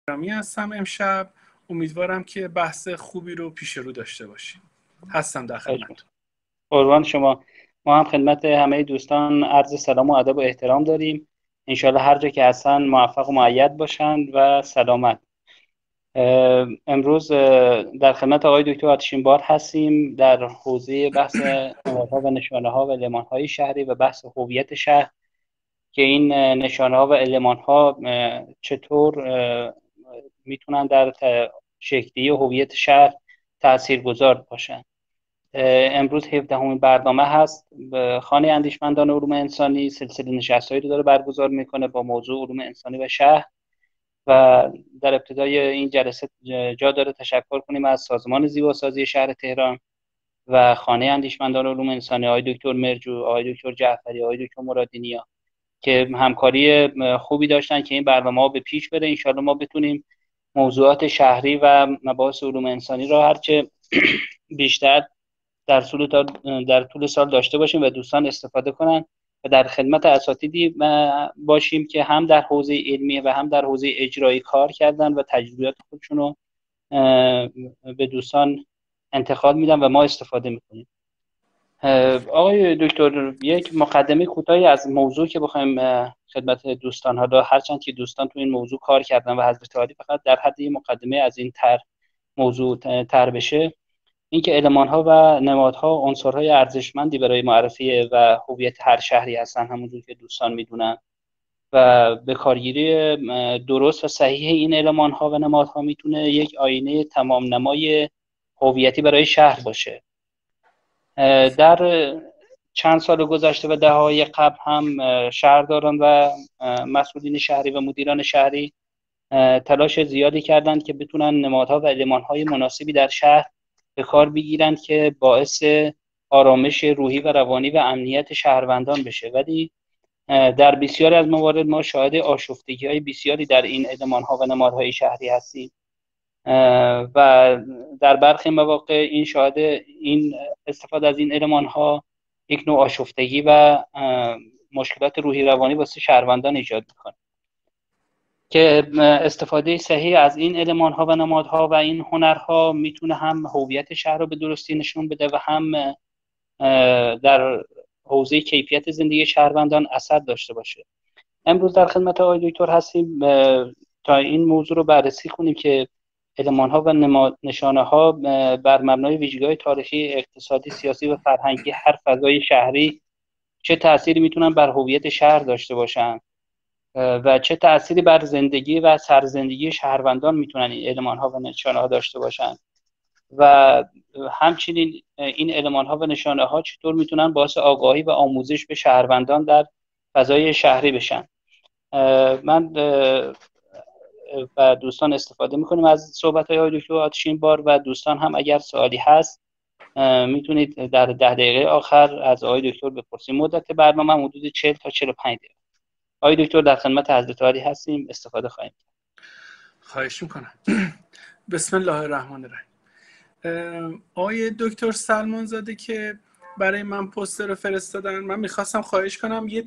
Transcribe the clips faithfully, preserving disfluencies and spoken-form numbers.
احترامی هستم. امشب امیدوارم که بحث خوبی رو پیش رو داشته باشیم. هستم در خدمت. قربان شما. ما هم خدمت همه دوستان عرض سلام و ادب و احترام داریم. انشالله هر جا که هستن موفق و مؤید باشند و سلامت. امروز در خدمت آقای دکتر آتشینبار هستیم در حوزه بحث نمادها و نشانه ها و المان های شهری و بحث هویت شهر، که این نشانه ها و المان ها چطور میتونن در شکلی هویت شهر تاثیرگذار باشن. امروز هفدهمین برنامه هست. خانه اندیشمندان علوم انسانی سلسله نشست‌هایی رو داره برگزار میکنه با موضوع علوم انسانی و شهر، و در ابتدای این جلسه جا داره تشکر کنیم از سازمان زیباسازی شهر تهران و خانه اندیشمندان علوم انسانی، آقای دکتر مرجو، آقای دکتر جعفری، آقای دکتر مرادینیا که همکاری خوبی داشتن که این برنامه ها به پیش بره. انشاءالله ما بتونیم موضوعات شهری و مباحث علوم انسانی را هرچه بیشتر در طول در طول سال داشته باشیم و دوستان استفاده کنن و در خدمت اساتیدی باشیم که هم در حوزه علمی و هم در حوزه اجرایی کار کردن و تجربیات خودشون رو به دوستان انتقال میدن و ما استفاده میکنیم. آقای دکتر، یک مقدمه کوتاهی از موضوع که بخوایم خدمت دوستان ها، هرچند که دوستان تو این موضوع کار کردن و حضرت عالی فقط در حد مقدمه از این تر موضوع تر بشه، اینکه المان‌ها و نمادها عنصرهای ارزشمندی برای معرفی و هویت هر شهری هستن، همونجور که دوستان میدونن، و به کارگیری درست و صحیح این المان‌ها و نمادها میتونه یک آینه تمام نمای هویتی برای شهر باشه. در چند سال گذشته و دهه‌های قبل هم شهرداران و مسئولین شهری و مدیران شهری تلاش زیادی کردند که بتونن نمادها و المان‌های مناسبی در شهر به کار بگیرند که باعث آرامش روحی و روانی و امنیت شهروندان بشه، ولی در بسیاری از موارد ما شاهد آشفتگی‌های بسیاری در این المان‌ها و نمادهای شهری هستیم و در برخی مواقع این شاهد این استفاده از این المان‌ها یک نوع آشفتگی و مشکلات روحی روانی واسه شهروندان ایجاد می‌کنه، که استفاده صحیح از این المان‌ها و نمادها و این هنرها میتونه هم هویت شهر رو به درستی نشون بده و هم در حوزه کیفیت زندگی شهروندان اثر داشته باشه. امروز در خدمت آقای دکتر هستیم تا این موضوع رو بررسی کنیم که المان‌ها و نشانه‌ها بر مبنای ویژگی‌های تاریخی، اقتصادی، سیاسی و فرهنگی هر فضای شهری چه تأثیری میتونن بر هویت شهر داشته باشن و چه تأثیری بر زندگی و سرزندگی شهروندان میتونن این المان‌ها و نشانه‌ها داشته باشن، و همچنین این المان‌ها و نشانه‌ها چطور میتونن باعث آگاهی و آموزش به شهروندان در فضای شهری بشن. من و دوستان استفاده میکنیم از صحبت‌های آقای دکتر آتشینبار و دوستان هم اگر سوالی هست میتونید در ده دقیقه آخر از آقای دکتر بپرسید. مدت برنامه حدود چهل تا چهل و پنج دقیقه. آقای دکتر در خدمت حضرت عالی هستیم، استفاده خواهیم کرد. خواهش میکنم. بسم الله الرحمن الرحیم. آقای دکتر سلمان زاده که برای من پوستر رو فرستادن، من میخواستم خواهش کنم یه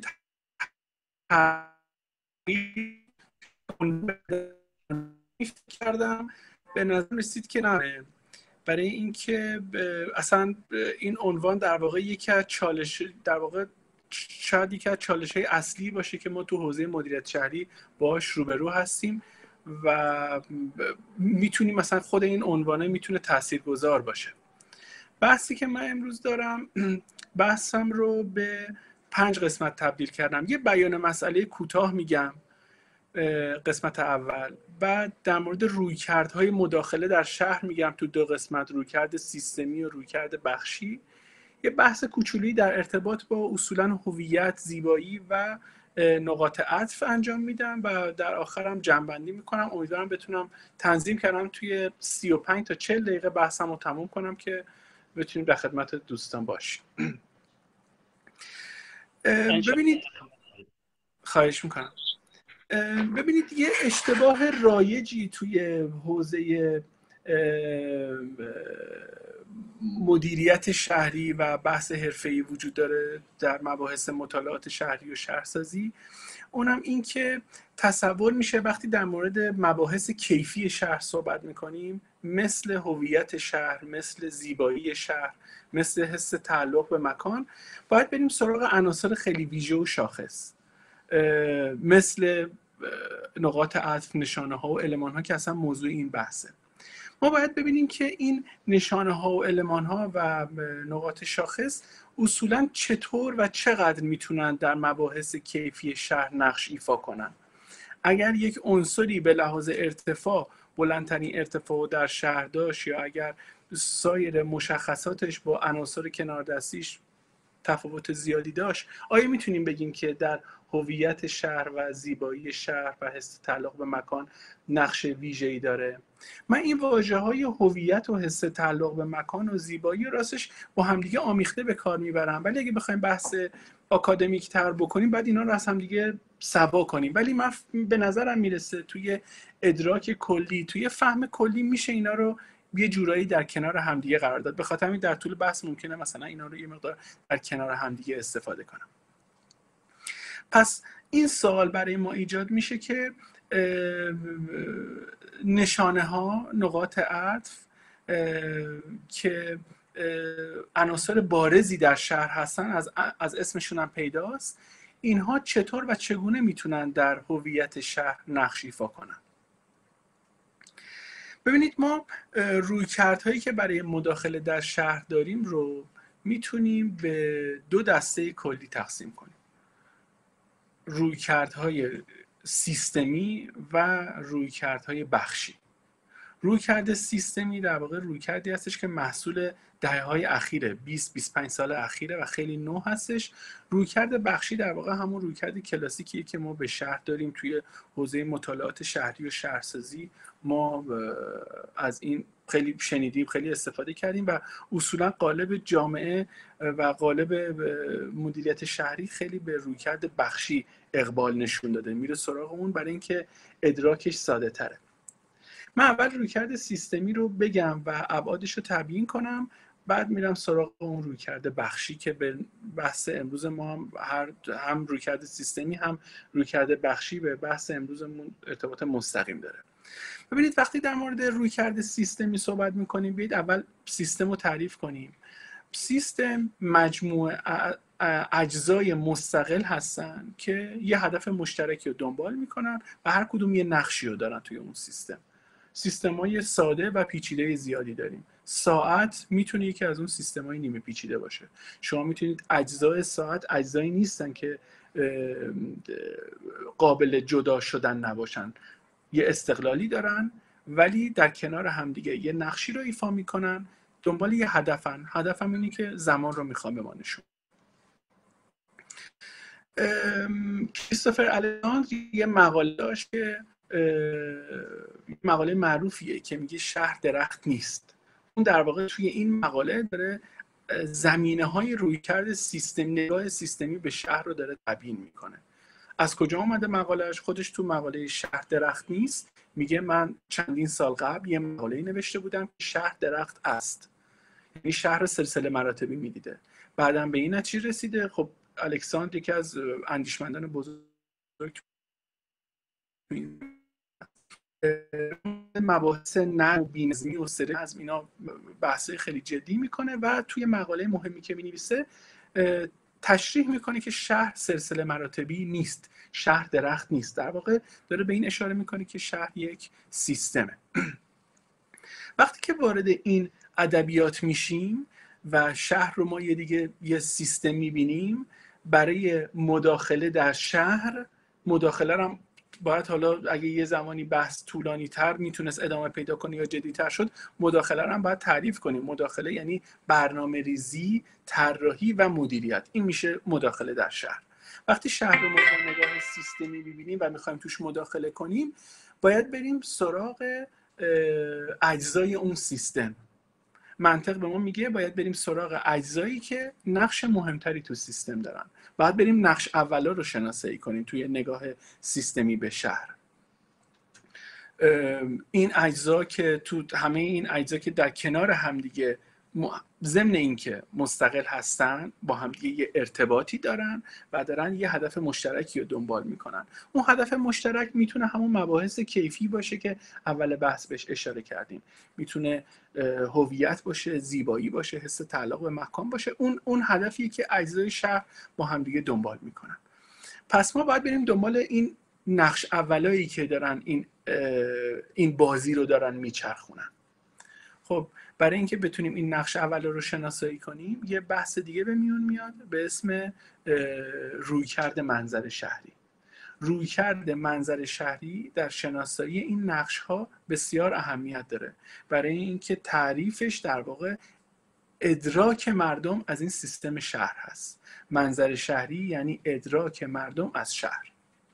تعریف کردم، به نظر رسید که نه، برای اینکه اصلا این عنوان در واقع یکی از چالش در واقع شاید یکی از چالش‌های اصلی باشه که ما تو حوزه مدیریت شهری باهاش روبرو هستیم و میتونیم مثلا خود این عنوانه میتونه تاثیرگذار باشه. بحثی که من امروز دارم، بحثم رو به پنج قسمت تبدیل کردم. یه بیان مسئله کوتاه میگم قسمت اول، بعد در مورد رویکردهای مداخله در شهر میگم تو دو قسمت، رویکرد سیستمی و رویکرد بخشی. یه بحث کوچولی در ارتباط با اصولا هویت، زیبایی و نقاط عطف انجام میدم و در آخرم جمع‌بندی میکنم. امیدوارم بتونم تنظیم کردم توی سی و پنج تا چهل دقیقه بحثم رو تموم کنم که بتونیم در خدمت دوستان باشیم. ببینید، خواهش میکنم. ببینید یه اشتباه رایجی توی حوزه مدیریت شهری و بحث حرفه‌ای وجود داره در مباحث مطالعات شهری و شهرسازی. اونم این که تصور میشه وقتی در مورد مباحث کیفی شهر صحبت میکنیم، مثل هویت شهر، مثل زیبایی شهر، مثل حس تعلق به مکان، باید بریم سراغ عناصر خیلی ویژه و شاخص، مثل نقاط عطف، نشانه ها و المان ها که اصلا موضوع این بحثه. ما باید ببینیم که این نشانه ها و المان ها و نقاط شاخص اصولا چطور و چقدر میتونن در مباحث کیفی شهر نقش ایفا کنن. اگر یک عنصری به لحاظ ارتفاع بلندترین ارتفاع در شهر داشت، یا اگر سایر مشخصاتش با عناصر کناردستیش تفاوت زیادی داشت، آیا میتونیم بگیم که در هویت شهر و زیبایی شهر و حس تعلق به مکان نقش ویژه‌ای داره؟ من این واژه‌های هویت و حس تعلق به مکان و زیبایی راستش با همدیگه آمیخته به کار میبرم، ولی اگه بخوایم بحث آکادمیک تر بکنیم بعد اینا رو از همدیگه سوا کنیم. ولی من به نظرم میرسه توی ادراک کلی، توی فهم کلی میشه اینا رو یه جورایی در کنار همدیگه قرار داد. به خاطر همین در طول بحث ممکنه مثلا اینا رو یه مقدار در کنار همدیگه استفاده کنم. پس این سوال برای ما ایجاد میشه که نشانه ها، نقاط عطف که عناصر بارزی در شهر هستن، از از اسمشون هم پیداست، اینها چطور و چگونه میتونن در هویت شهر نقش ایفا کنن؟ ببینید، ما رویکردهایی که برای مداخله در شهر داریم رو میتونیم به دو دسته کلی تقسیم کنیم: رویکردهای سیستمی و رویکردهای بخشی. رویکرد سیستمی در واقع رویکردی هستش که محصول دهه‌های اخیره، بیست بیست و پنج سال اخیره و خیلی نو هستش. رویکرد بخشی در واقع همون رویکرد کلاسیکیه که ما به شهر داریم. توی حوزه مطالعات شهری و شهرسازی ما از این خیلی شنیدیم، خیلی استفاده کردیم و اصولا قالب جامعه و قالب مدیریت شهری خیلی به رویکرد بخشی اقبال نشون داده، میره سراغ اون برای اینکه ادراکش ساده تره. من اول رویکرد سیستمی رو بگم و ابعادش رو تبیین کنم، بعد میرم سراغ اون رویکرد بخشی که به بحث امروز ما هم هر هم رویکرد سیستمی هم رویکرد بخشی به بحث امروزمون ارتباط مستقیم داره. ببینید، وقتی در مورد رویکرد سیستمی صحبت میکنیم، بیایید اول سیستم رو تعریف کنیم. سیستم مجموعه اجزای مستقل هستن که یه هدف مشترکی رو دنبال میکنن و هر کدوم یه نقشی رو دارن توی اون سیستم. سیستم‌های ساده و پیچیده زیادی داریم. ساعت میتونه یکی از اون سیستم‌های نیمه پیچیده باشه. شما میتونید اجزای ساعت اجزایی نیستن که قابل جدا شدن نباشن، یه استقلالی دارن ولی در کنار همدیگه یه نقشی رو ایفا میکنن، دنبال یه هدفن. هدفم اینه که زمان رو میخوام به ما نشون. کریستوفر الکساندر یه مقاله داشت که مقاله معروفیه که میگه شهر درخت نیست. اون در واقع توی این مقاله داره زمینه های رویکرد سیستم، نگاه سیستمی به شهر رو داره تبیین میکنه. از کجا اومده مقالهش؟ خودش تو مقاله شهر درخت نیست میگه من چندین سال قبل یه مقاله نوشته بودم که شهر درخت است، یعنی شهر سلسله مراتبی میدیده. بعدم به این نتیجه رسیده. خب الکساندر یکی از اندیشمندان بزرگ مباحث نظم و بی‌نظمی و سری از اینا بحثای خیلی جدی میکنه و توی مقاله مهمی که مینویسه تشریح میکنه که شهر سلسله مراتبی نیست، شهر درخت نیست. در واقع داره به این اشاره میکنه که شهر یک سیستمه. وقتی که وارد این ادبیات میشیم و شهر رو ما یه دیگه یه سیستم میبینیم، برای مداخله در شهر، مداخله هم باید حالا اگه یه زمانی بحث طولانی تر میتونست ادامه پیدا کنه یا جدی تر شد، مداخله رو هم باید تعریف کنیم. مداخله یعنی برنامه ریزی، طراحی و مدیریت. این میشه مداخله در شهر. وقتی شهر رو ما با نگاه سیستمی ببینیم و میخوایم توش مداخله کنیم، باید بریم سراغ اجزای اون سیستم. منطق به ما میگه باید بریم سراغ اجزایی که نقش مهمتری تو سیستم دارن. باید بریم نقش اولا رو شناسایی کنیم توی نگاه سیستمی به شهر. این اجزا که تو همه این اجزا که در کنار همدیگه ضمن اینکه مستقل هستن با هم یه ارتباطی دارن و دارن یه هدف مشترکی رو دنبال میکنن. اون هدف مشترک میتونه همون مباحث کیفی باشه که اول بحث بهش اشاره کردیم، میتونه هویت باشه، زیبایی باشه، حس تعلق به مکان باشه. اون اون هدفیه که اجزای شهر با هم دیگه دنبال میکنن. پس ما باید بریم دنبال این نقش اولایی که دارن این این بازی رو دارن میچرخونن. خب برای اینکه بتونیم این نقش اول رو شناسایی کنیم، یه بحث دیگه به میون میاد به اسم رویکرد منظر شهری. رویکرد منظر شهری در شناسایی این نقش ها بسیار اهمیت داره، برای اینکه تعریفش در واقع ادراک مردم از این سیستم شهر هست. منظر شهری یعنی ادراک مردم از شهر.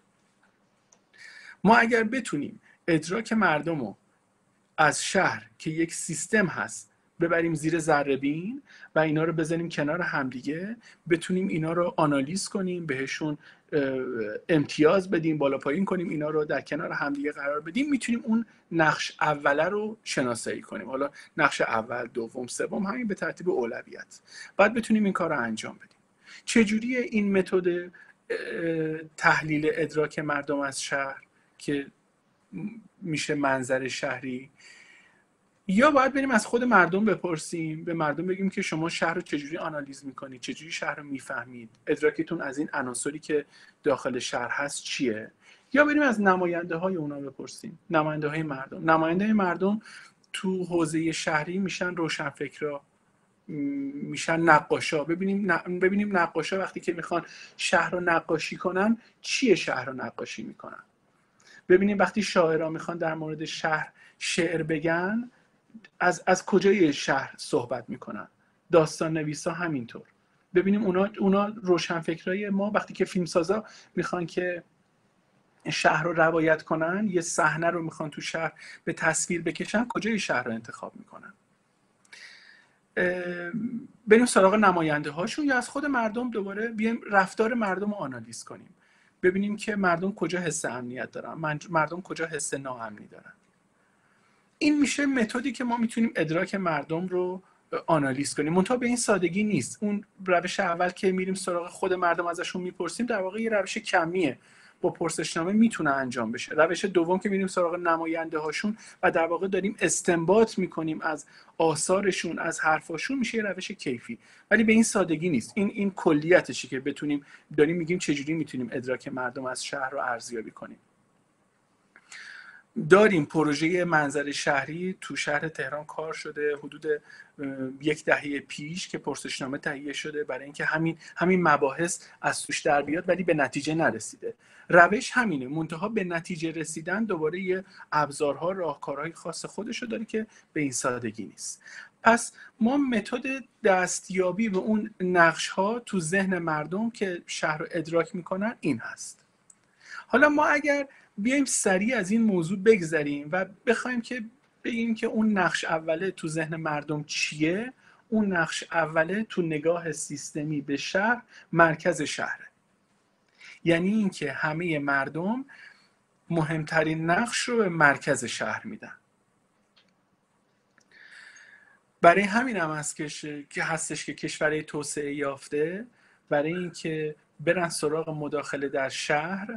ما اگر بتونیم ادراک مردم رو از شهر که یک سیستم هست ببریم زیر ذره‌بین و اینا رو بزنیم کنار همدیگه، بتونیم اینا رو آنالیز کنیم، بهشون امتیاز بدیم، بالا پایین کنیم، اینا رو در کنار همدیگه قرار بدیم، میتونیم اون نقش اوله رو شناسایی کنیم. حالا نقش اول، دوم، سوم، همین به ترتیب اولویت. بعد بتونیم این کار رو انجام بدیم. چجوری این متد تحلیل ادراک مردم از شهر که میشه منظر شهری؟ یا باید بریم از خود مردم بپرسیم، به مردم بگیم که شما شهر رو چجوری آنالیز میکنید، چجوری شهر رو میفهمید، ادراکتون از این عناصری که داخل شهر هست چیه؟ یا بریم از نماینده های اونا بپرسیم، نماینده های مردم. نماینده های مردم تو حوزه شهری میشن روشنفکرا، میشن نقاشا. ببینیم ببینیم نقاشا وقتی که میخوان شهر رو نقاشی کنن چیه شهر رو نقاشی میکنن. ببینیم وقتی شاعرها میخوان در مورد شهر شعر بگن از از کجای شهر صحبت میکنن. داستان نویسا همینطور. ببینیم اونا اونا روشنفکرای ما وقتی که فیلمسازا میخوان که شهر رو روایت کنن، یه صحنه رو میخوان تو شهر به تصویر بکشن، کجای شهر رو انتخاب میکنن؟ بریم سراغ نماینده هاشون یا از خود مردم دوباره بیایم رفتار مردم رو آنالیز کنیم، ببینیم که مردم کجا حس امنیت دارن، مردم کجا حس ناامنی دارن. این میشه متدی که ما میتونیم ادراک مردم رو آنالیز کنیم. منتها به این سادگی نیست. اون روش اول که میریم سراغ خود مردم ازشون میپرسیم در واقع یه روش کمیه، با پرسشنامه میتونه انجام بشه. روش دوم که میریم سراغ نماینده هاشون و در واقع داریم استنباط میکنیم از آثارشون، از حرفاشون، میشه یه روش کیفی. ولی به این سادگی نیست. این این کلیتشه که بتونیم داریم میگیم چجوری میتونیم ادراک مردم از شهر رو ارزیابی کنیم. داریم پروژه منظر شهری تو شهر تهران کار شده حدود یک دهه پیش که پرسشنامه تهیه شده برای اینکه همین همین مباحث از توش در بیاد، ولی به نتیجه نرسیده. روش همینه، منتها به نتیجه رسیدن دوباره یه ابزارها، راهکارهای خاص خودشو داره که به این سادگی نیست. پس ما متد دستیابی به اون نقش‌ها تو ذهن مردم که شهر رو ادراک میکنن این هست. حالا ما اگر بیایم سریع از این موضوع بگذریم و بخوایم که بگیم که اون نقش اوله تو ذهن مردم چیه، اون نقش اوله تو نگاه سیستمی به شهر مرکز شهره. یعنی اینکه همه مردم مهمترین نقش رو به مرکز شهر میدن. برای همین هم هست که هستش که کشورهای توسعه یافته برای اینکه برن سراغ مداخله در شهر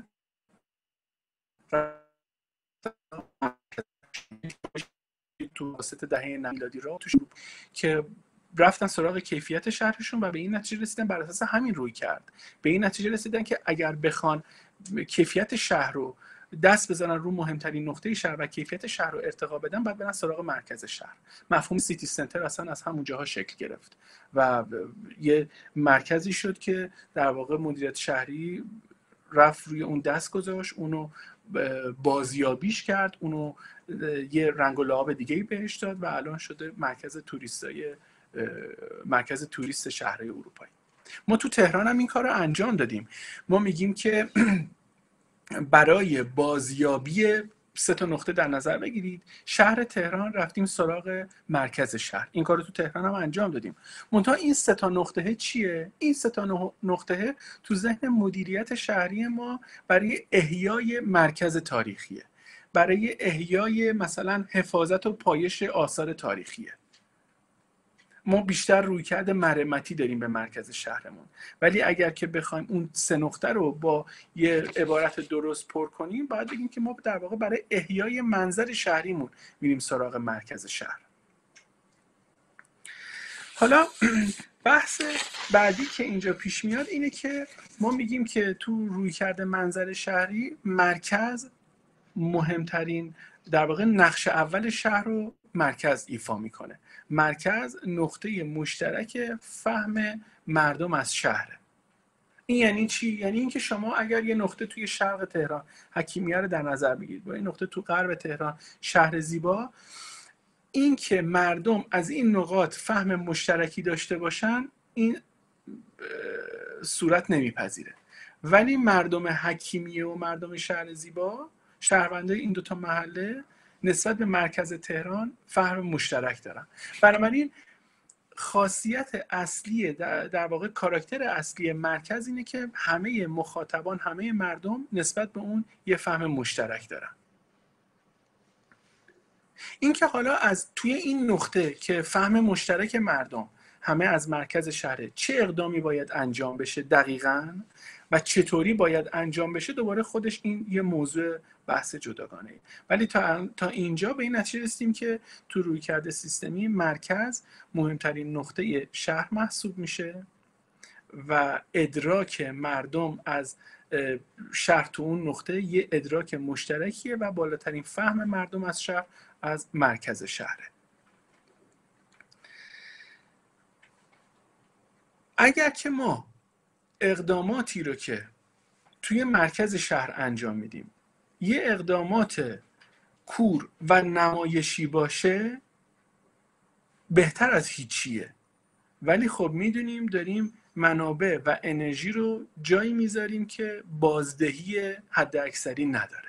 تو واسط دهه نود میلادی را توش که رفتن سراغ کیفیت شهرشون و به این نتیجه رسیدن، بر اساس همین روی کرد به این نتیجه رسیدن که اگر بخوان کیفیت شهر رو دست بزنن رو مهمترین نقطه شهر و کیفیت شهر رو ارتقا بدن، بعد برن سراغ مرکز شهر. مفهوم سیتی سنتر اصلا از همون جاها شکل گرفت و یه مرکزی شد که در واقع مدیریت شهری رفت روی اون دست گذاشت، اونو بازیابیش کرد، اونو یه رنگ و لعاب دیگه‌ای بهش داد و الان شده مرکز توریستای مرکز توریست شهرهای اروپایی. ما تو تهران هم این کار رو انجام دادیم. ما میگیم که برای بازیابی سه تا نقطه در نظر بگیرید، شهر تهران رفتیم سراغ مرکز شهر. این کار رو تو تهران هم انجام دادیم. منتها این سه تا نقطه چیه؟ این سه تا نقطه تو ذهن مدیریت شهری ما برای احیای مرکز تاریخیه، برای احیای مثلا حفاظت و پایش آثار تاریخیه. ما بیشتر رویکرد مرمتی داریم به مرکز شهرمون، ولی اگر که بخوایم اون سه نقطه رو با یه عبارت درست پر کنیم، باید بگیم که ما در واقع برای احیای منظر شهریمون میریم سراغ مرکز شهر. حالا بحث بعدی که اینجا پیش میاد اینه که ما میگیم که تو رویکرد منظر شهری مرکز مهمترین در واقع نقش اول شهر رو مرکز ایفا میکنه. مرکز نقطه مشترک فهم مردم از شهره. این یعنی چی؟ یعنی اینکه شما اگر یه نقطه توی شرق تهران حکیمیه رو در نظر بگیرید با این نقطه تو غرب تهران شهر زیبا، این که مردم از این نقاط فهم مشترکی داشته باشن این صورت نمیپذیره. ولی مردم حکیمیه و مردم شهر زیبا، شهروندای این دوتا محله، نسبت به مرکز تهران فهم مشترک دارن. بنابراین خاصیت اصلی در, در واقع کاراکتر اصلی مرکز اینه که همه مخاطبان، همه مردم نسبت به اون یه فهم مشترک دارن. این که حالا از توی این نقطه که فهم مشترک مردم همه از مرکز شهره، چه اقدامی باید انجام بشه دقیقاً و چطوری باید انجام بشه، دوباره خودش این یه موضوع بحث جداگانه ای. ولی تا تا اینجا به این نتیجه رسیدیم که تو رویکرد سیستمی مرکز مهمترین نقطه شهر محسوب میشه و ادراک مردم از شهر تو اون نقطه یه ادراک مشترکیه و بالاترین فهم مردم از شهر از مرکز شهره. اگر که ما اقداماتی رو که توی مرکز شهر انجام میدیم یه اقدامات کور و نمایشی باشه، بهتر از هیچیه. ولی خب میدونیم داریم منابع و انرژی رو جایی میذاریم که بازدهی حد اکثری نداره.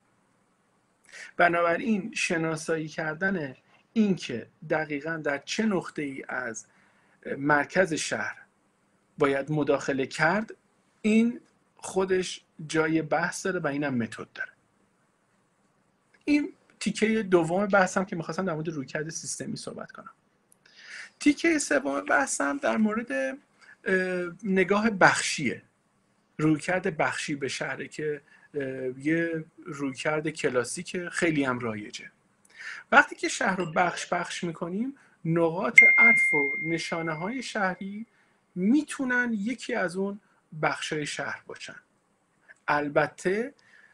بنابراین شناسایی کردن این که دقیقاً در چه نقطه‌ای از مرکز شهر باید مداخله کرد، این خودش جای بحث داره و اینم متد داره. این تیکه دوم بحثم که میخواستم در مورد رویکرد سیستمی صحبت کنم. تیکه سوم بحثم در مورد نگاه بخشیه، رویکرد بخشی به شهره که یه رویکرد کلاسیک خیلی هم رایجه. وقتی که شهر رو بخش بخش میکنیم، نقاط عطف و نشانه های شهری میتونن یکی از اون بخشای شهر باشن. البته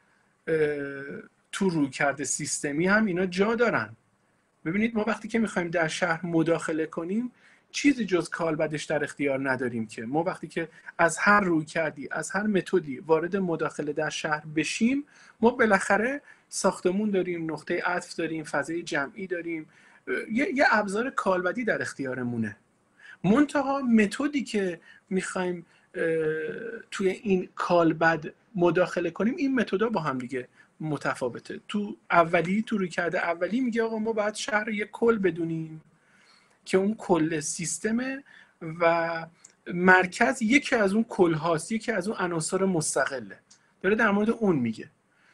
تو رویکرد سیستمی هم اینا جا دارن. ببینید ما وقتی که میخوایم در شهر مداخله کنیم چیزی جز کالبدش در اختیار نداریم که ما وقتی که از هر رویکردی، از هر متدی وارد مداخله در شهر بشیم، ما بالاخره ساختمون داریم، نقطه عطف داریم، فضای جمعی داریم، یه, یه ابزار کالبدی در اختیارمونه. منتها متدی که میخوایم توی این کالبد مداخله کنیم، این متدا با هم دیگه متفاوته. تو اولی تو رویکرد اولی میگه آقا ما باید شهر یک کل بدونیم که اون کل سیستمه و مرکز یکی از اون کل هاست، یکی از اون عناصر مستقله، داره در مورد اون میگه.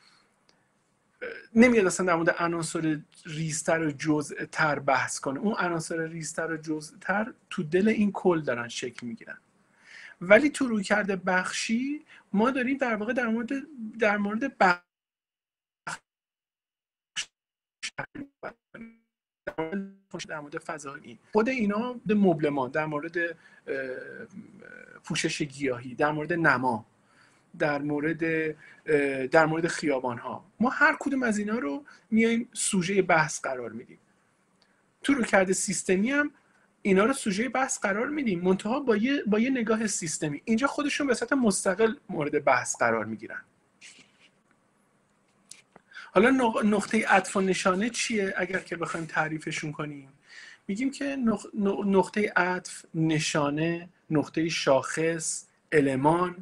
نمیاد اصلا در مورد عناصر ریزتر و جزءتر بحث کنه. اون عناصر ریزتر و جزءتر تو دل این کل دارن شکل میگیرن. ولی تو رویکرد بخشی ما داریم در واقع در مورد در مورد بخش در مورد فضایی، خود اینا در مبلمان، در مورد پوشش گیاهی، در مورد نما، در مورد در مورد خیابان‌ها، ما هر کدوم از اینا رو میایم سوژه بحث قرار میدیم. تو رویکرد سیستمی هم اینا رو سوژه بحث قرار میدیم، منتها با یه با یه نگاه سیستمی. اینجا خودشون به صورت مستقل مورد بحث قرار میگیرن. حالا نقطه عطف و نشانه چیه؟ اگر که بخوایم تعریفشون کنیم، میگیم که نقطه عطف، نشانه، نقطه شاخص، المان،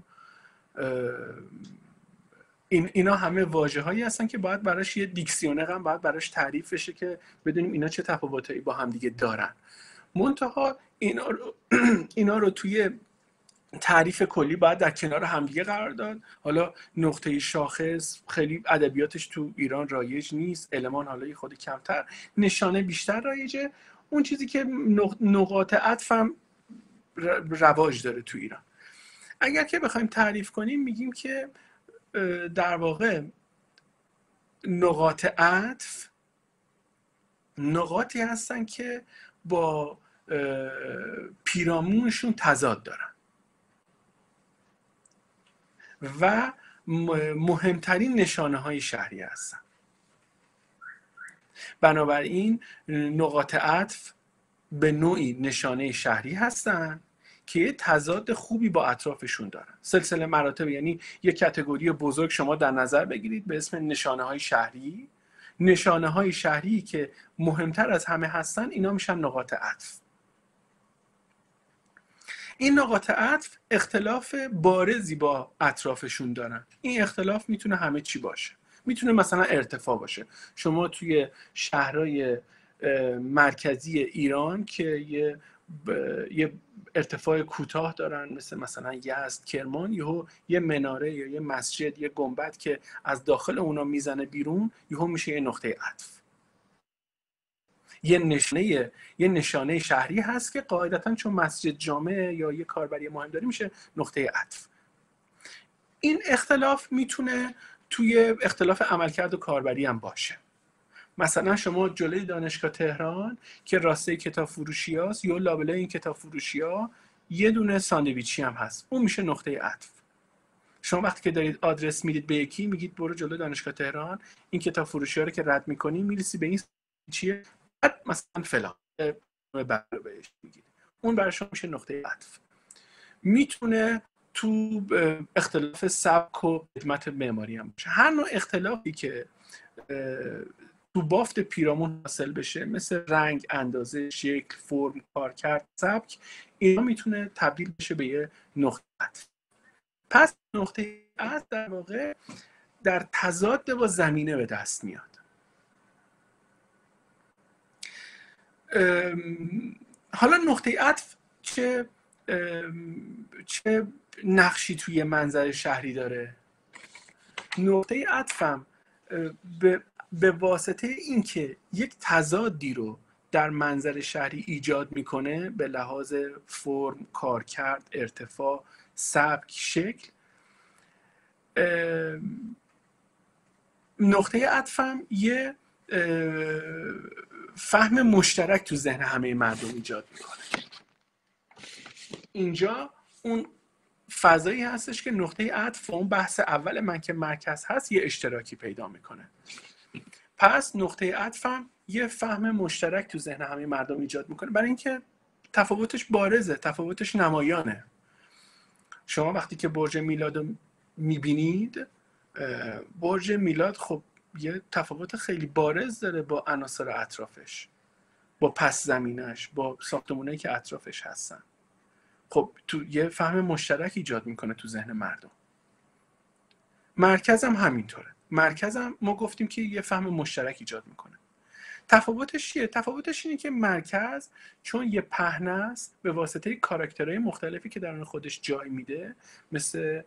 این اینا همه واژه‌هایی هستن که باید براش یه دیکسیونر هم باید براش تعریف بشه که بدونیم اینا چه تفاوتایی با هم دیگه دارن. منتها اینا رو اینا رو توی تعریف کلی باید در کنار همدیگه قرار داد. حالا نقطه شاخص خیلی ادبیاتش تو ایران رایج نیست، المان حالا خود کمتر، نشانه بیشتر رایجه. اون چیزی که نقاط عطف هم رواج داره تو ایران. اگر که بخوایم تعریف کنیم میگیم که در واقع نقاط عطف نقاطی هستن که با پیرامونشون تضاد دارن و مهمترین نشانه های شهری هستن. بنابراین نقاط عطف به نوعی نشانه شهری هستن که یه تضاد خوبی با اطرافشون دارن. سلسله مراتب، یعنی یه کاتگوری بزرگ شما در نظر بگیرید به اسم نشانه های شهری. نشانه های شهری که مهمتر از همه هستن اینا میشن نقاط عطف. این نقاط عطف اختلاف بارزی با اطرافشون دارن. این اختلاف میتونه همه چی باشه. میتونه مثلا ارتفاع باشه. شما توی شهرهای مرکزی ایران که یه یه ارتفاع کوتاه دارن، مثل مثلا یزد، کرمان، یهو یه مناره یا یه مسجد، یه گنبد که از داخل اونا میزنه بیرون، یهو میشه یه نقطه عطف. یه نشانه یه نشانه شهری هست که قاعدتاً چون مسجد جامع یا یه کاربری مهم داره میشه نقطه عطف. این اختلاف میتونه توی اختلاف عملکرد و کاربری هم باشه. مثلا شما جلوی دانشگاه تهران که راسته کتاب فروشی هست یا لابلای این کتاب فروشی ها یه دونه ساندویچی هم هست، اون میشه نقطه عطف. شما وقتی که دارید آدرس میدید به یکی، میگید برو جلوی دانشگاه تهران، این کتاب فروشی ها رو که رد میکنی میرسی به این چیه، بعد مثلا فلان بعد بهش میگید، اون برای شما میشه نقطه عطف. میتونه تو اختلاف سبک و خدمت معماری هم باشه. هر نوع اختلافی که تو بافت پیرامون حاصل بشه، مثل رنگ، اندازه، شکل، فرم، کارکرد، سبک، اینا میتونه تبدیل بشه به یه نقطه عطف. پس نقطه عطف در واقع در تضاد با زمینه به دست میاد. حالا نقطه عطف چه چه نقشی توی منظر شهری داره؟ نقطه عطفم به به واسطه اینکه یک تضادی رو در منظر شهری ایجاد میکنه به لحاظ فرم، کارکرد، ارتفاع، سبک، شکل، نقطه عطفم یه فهم مشترک تو ذهن همه مردم ایجاد میکنه. اینجا اون فضایی هستش که نقطه عطف اون بحث اول من که مرکز هست یه اشتراکی پیدا میکنه. پس نقطه عطفم یه فهم مشترک تو ذهن همه مردم ایجاد میکنه، برای اینکه تفاوتش بارزه، تفاوتش نمایانه. شما وقتی که برج میلاد رو میبینید، برج میلاد خب یه تفاوت خیلی بارز داره با عناصر اطرافش، با پس زمینش، با ساختمونایی که اطرافش هستن. خب تو یه فهم مشترک ایجاد میکنه تو ذهن مردم. مرکز هم همینطوره. مرکز هم ما گفتیم که یه فهم مشترک ایجاد میکنه. تفاوتش چیه؟ تفاوتش اینه که مرکز چون یه پهنه است، به واسطه کاراکترهای مختلفی که در خودش جای میده، مثل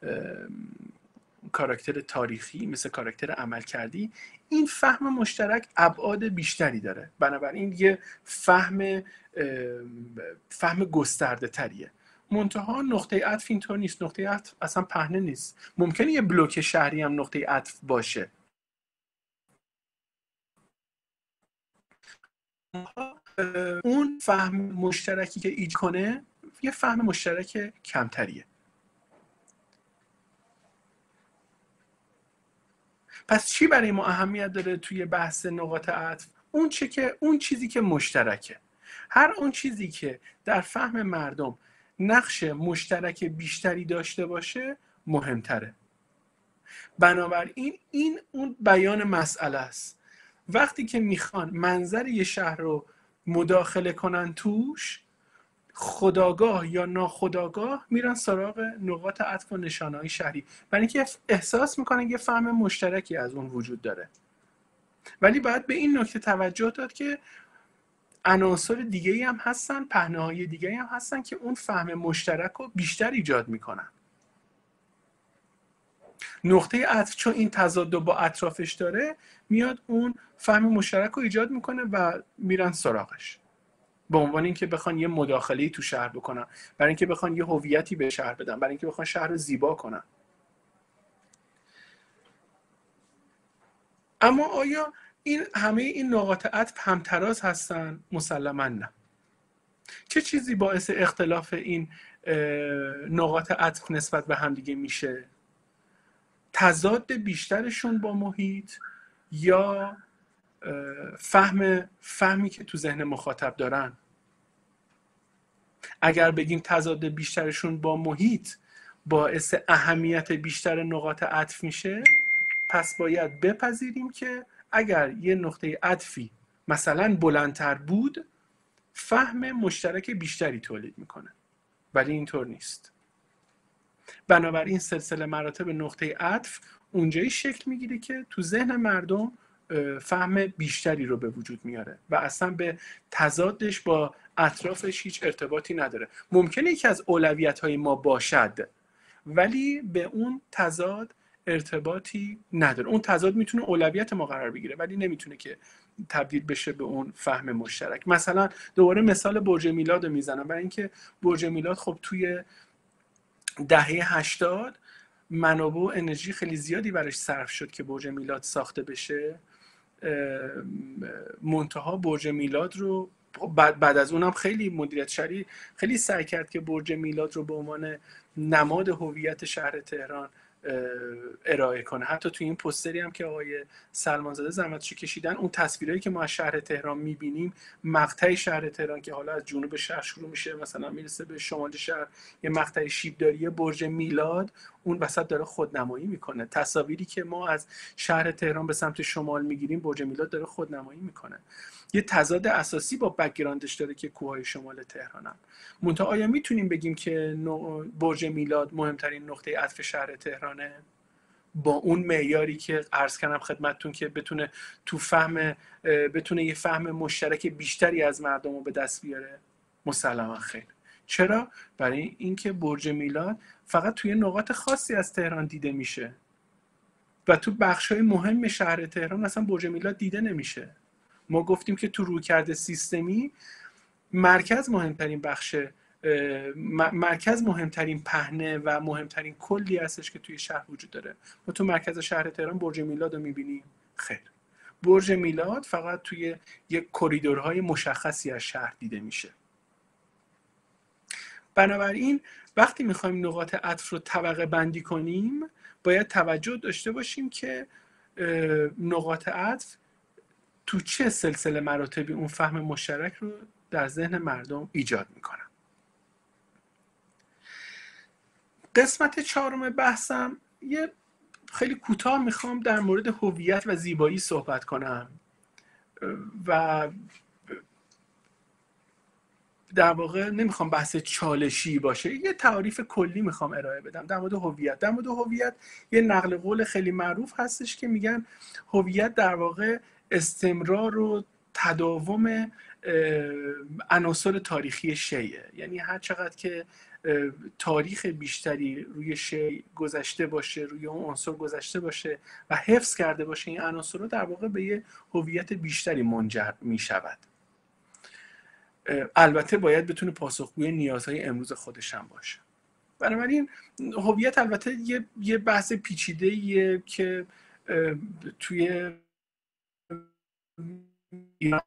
کاراکتر تاریخی، مثل کاراکتر عملکردی، این فهم مشترک ابعاد بیشتری داره. بنابراین یه فهم فهم گسترده تریه. منتها نقطه عطف اینطور نیست. نقطه عطف اصلا پهنه نیست. ممکنه یه بلوک شهری هم نقطه عطف باشه. اون فهم مشترکی که ایجاد کنه یه فهم مشترک کمتریه. پس چی برای ما اهمیت داره توی بحث نقاط عطف؟ اون چه که اون چیزی که مشترکه. هر اون چیزی که در فهم مردم نقش مشترک بیشتری داشته باشه مهمتره. بنابراین این اون بیان مسئله است. وقتی که میخوان منظر یه شهر رو مداخله کنن توش، خودآگاه یا ناخودآگاه میرن سراغ نقاط عطف و نشانه‌های شهری، برای اینکه احساس میکنن یه فهم مشترکی از اون وجود داره. ولی باید به این نکته توجه داد که عناصر دیگه‌ای هم هستن، پهنه‌های دیگه‌ای هم هستن که اون فهم مشترک رو بیشتر ایجاد میکنن. نقطه عطف چون این تضاد رو با اطرافش داره، میاد اون فهم مشترک رو ایجاد میکنه و میرن سراغش، به عنوان اینکه بخوان یه مداخله‌ای تو شهر بکنن، برای اینکه بخوان یه هویتی به شهر بدن، برای اینکه بخوان شهر رو زیبا کنن. اما آیا این همه این نقاط عطف همتراز هستن؟ مسلماً نه. چه چیزی باعث اختلاف این نقاط عطف نسبت به همدیگه میشه؟ تضاد بیشترشون با محیط یا فهم فهمی که تو ذهن مخاطب دارن؟ اگر بگیم تضاد بیشترشون با محیط باعث اهمیت بیشتر نقاط عطف میشه، پس باید بپذیریم که اگر یه نقطه عطفی مثلا بلندتر بود، فهم مشترک بیشتری تولید میکنه، ولی اینطور نیست. بنابراین سلسله مراتب نقطه عطف اونجایی شکل میگیره که تو ذهن مردم فهم بیشتری رو به وجود میاره و اصلا به تضادش با اطرافش هیچ ارتباطی نداره. ممکنه یکی از اولویت‌های ما باشد، ولی به اون تضاد ارتباطی نداره. اون تضاد میتونه اولویت ما قرار بگیره، ولی نمیتونه که تبدیل بشه به اون فهم مشترک. مثلا دوباره مثال برج میلاد رو میزنم، برای اینکه برج میلاد خب توی دهه هشتاد منابع و انرژی خیلی زیادی براش صرف شد که برج میلاد ساخته بشه. منتها برج میلاد رو بعد, بعد از اونم خیلی مدیریت شهری خیلی سعی کرد که برج میلاد رو به عنوان نماد هویت شهر تهران ارائه کنه. حتی تو این پوستری هم که آقای سلمانزاده زحمتشو کشیدن، اون تصویرایی که ما از شهر تهران میبینیم، مقطع شهر تهران که حالا از جنوب شهر شروع میشه مثلا میرسه به شمال شهر، یه مقطع شیبداری برج میلاد اون وسط داره خودنمایی میکنه. تصاویری که ما از شهر تهران به سمت شمال میگیریم، برج میلاد داره خودنمایی میکنه. یه تضاد اساسی با بک‌گراندش داره که کوههای شمال تهرانن. منتها آیا میتونیم بگیم که برج میلاد مهمترین نقطه عطف شهر تهرانه با اون معیاری که عرض کردم خدمتتون که بتونه تو فهم بتونه یه فهم مشترک بیشتری از مردم رو به دست بیاره؟ مسلما خیر. چرا؟ برای اینکه برج میلاد فقط توی نقاط خاصی از تهران دیده میشه و تو بخش‌های مهم شهر تهران اصلا برج میلاد دیده نمیشه. ما گفتیم که تو رویکرد سیستمی مرکز مهمترین بخش مرکز مهمترین پهنه و مهمترین کلی هستش که توی شهر وجود داره. ما تو مرکز شهر تهران برج میلاد رو میبینیم؟ خیر. برج میلاد فقط توی یک کریدورهای مشخصی از شهر دیده میشه. بنابراین وقتی میخوایم نقاط عطف رو طبقه بندی کنیم، باید توجه داشته باشیم که نقاط عطف تو چه سلسله مراتبی اون فهم مشترک رو در ذهن مردم ایجاد میکنن. قسمت چهارم بحثم یه خیلی کوتاه میخوام در مورد هویت و زیبایی صحبت کنم و در واقع نمیخوام بحث چالشی باشه، یه تعریف کلی میخوام ارائه بدم در مورد هویت. در مورد هویت یه نقل قول خیلی معروف هستش که میگن هویت در واقع استمرار و تداوم عناصر تاریخی شیء. یعنی هر چقدر که تاریخ بیشتری روی شیء گذشته باشه، روی اون عنصر گذشته باشه و حفظ کرده باشه این عناصر رو، در واقع به یه هویت بیشتری منجر میشود. البته باید بتونه پاسخگوی نیازهای امروز خودش هم باشه. بنابراین هویت البته یه یه بحث پیچیده‌ایه که توی ایران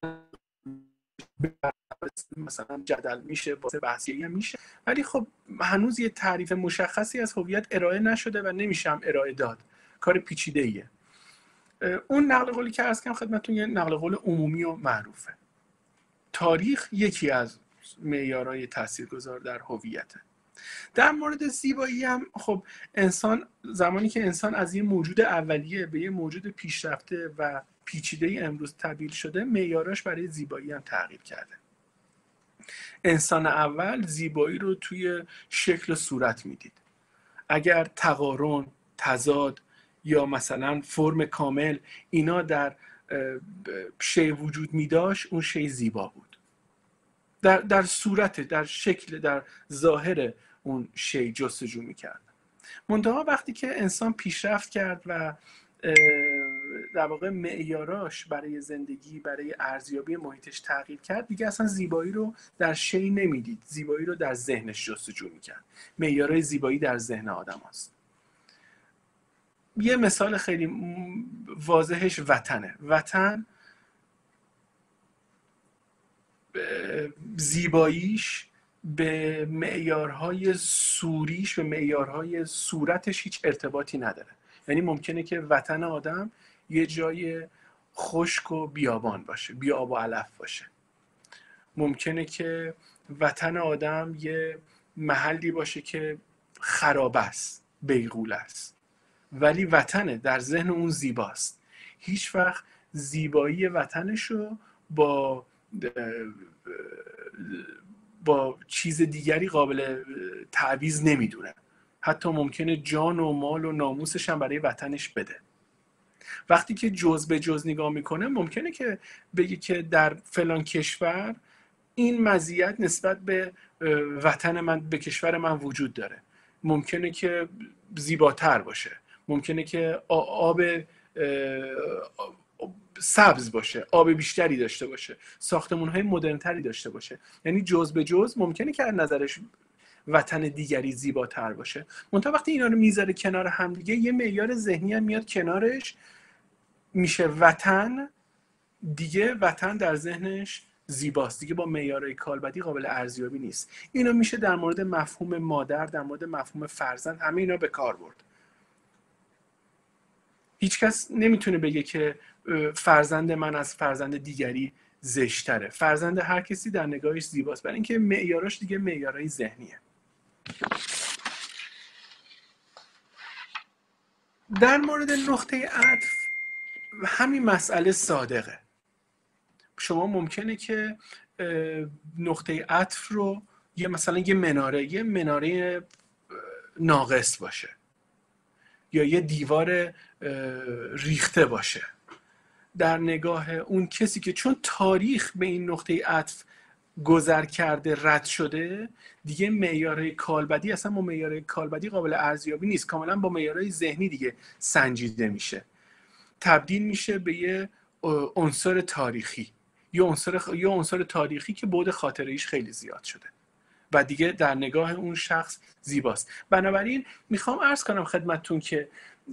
مثلا جدل میشه، واسه بحثی هم میشه، ولی خب هنوز یه تعریف مشخصی از هویت ارائه نشده و نمیشه هم ارائه داد. کار پیچیده‌ایه. اون نقل قولی که عرض کردم خدمتتون یه نقل قول عمومی و معروفه. تاریخ یکی از معیارهای تاثیرگذار در هویته. در مورد زیبایی هم خب انسان زمانی که انسان از یه موجود اولیه به یه موجود پیشرفته و پیچیده امروز تبدیل شده، معیاراش برای زیبایی هم تغییر کرده. انسان اول زیبایی رو توی شکل و صورت میدید. اگر تقارن، تضاد یا مثلا فرم کامل اینا در شی وجود می داشت اون شی زیبا بود، در, در صورت، در شکل، در ظاهر اون شی جستجو می کرد. منتها وقتی که انسان پیشرفت کرد و در واقع معیاراش برای زندگی، برای ارزیابی محیطش تغییر کرد، دیگه اصلا زیبایی رو در شی نمیدید، زیبایی رو در ذهنش جستجو میکرد. معیارهای زیبایی در ذهن آدم هست. یه مثال خیلی واضحش وطنه. وطن زیباییش به معیارهای صوریش، به معیارهای صورتش هیچ ارتباطی نداره. یعنی ممکنه که وطن آدم یه جای خشک و بیابان باشه، بی آب و علف باشه. ممکنه که وطن آدم یه محلی باشه که خراب است، بیغول است، ولی وطنه، در ذهن اون زیباست. هیچ وقت زیبایی وطنشو با با چیز دیگری قابل تعویض نمیدونه. حتی ممکنه جان و مال و ناموسش هم برای وطنش بده. وقتی که جز به جز نگاه میکنه ممکنه که بگه که در فلان کشور این مزیت نسبت به وطن من، به کشور من وجود داره. ممکنه که زیباتر باشه، ممکنه که آب سبز باشه، آب بیشتری داشته باشه، ساختمان‌های مدرن‌تری داشته باشه. یعنی جز به جز ممکنه که از نظرش وطن دیگری زیباتر باشه. منتها وقتی اینا رو میذاره کنار هم دیگه، یه معیار ذهنی هم میاد کنارش، میشه وطن دیگه. وطن در ذهنش زیباست دیگه، با معیارهای کالبدی قابل ارزیابی نیست. اینا میشه در مورد مفهوم مادر، در مورد مفهوم فرزند، همه اینا به کار برد. هیچ کس نمیتونه بگه که فرزند من از فرزند دیگری زشتره. فرزند هر کسی در نگاهش زیباست، برای اینکه معیاراش دیگه معیارهای ذهنیه. در مورد نقطه عطف همین مسئله صادقه. شما ممکنه که نقطه عطف رو یه مثلا یه مناره یه مناره ناقص باشه، یا یه دیوار ریخته باشه. در نگاه اون کسی که چون تاریخ به این نقطه عطف گذر کرده، رد شده، دیگه معیارهای کالبدی اصلا با معیارهای کالبدی قابل ارزیابی نیست، کاملا با معیارهای ذهنی دیگه سنجیده میشه، تبدیل میشه به یه عنصر تاریخی، یه عنصر یه عنصر تاریخی که بعد خاطره‌ایش خیلی زیاد شده و دیگه در نگاه اون شخص زیباست. بنابراین میخوام عرض کنم خدمتتون که